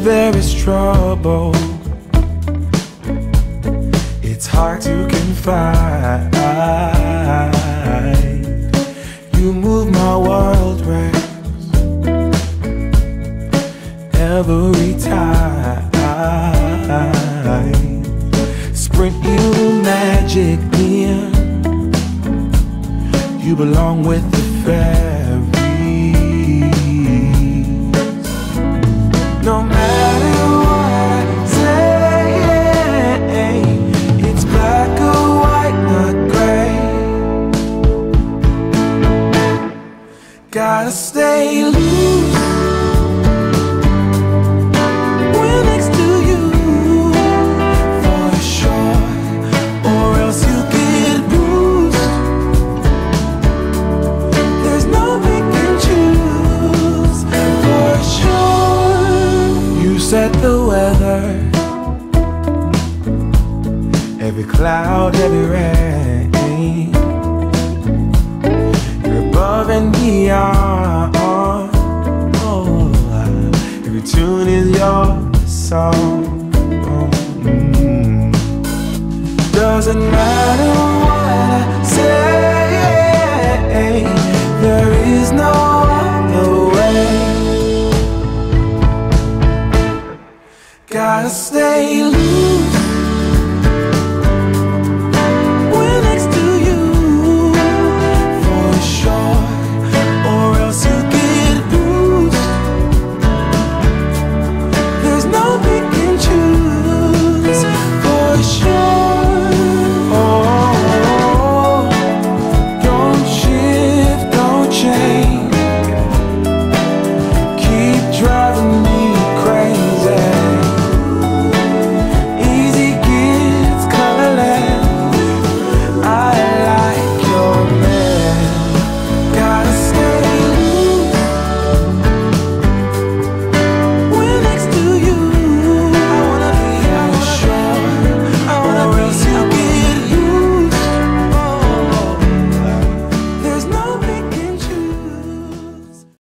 there is trouble. It's hard to confide. You move my world round every time. Sprint you magic in. You belong with the fairies. No matter what I say, it's black or white, not gray. Gotta stay loose when next to you, for sure, or else you get bruised. There's no pick and choose, for sure. You set the weather, every cloud, every rain. You're above and beyond. Oh, every tune is your song. Doesn't matter what I say, there is no other way. Gotta stay low.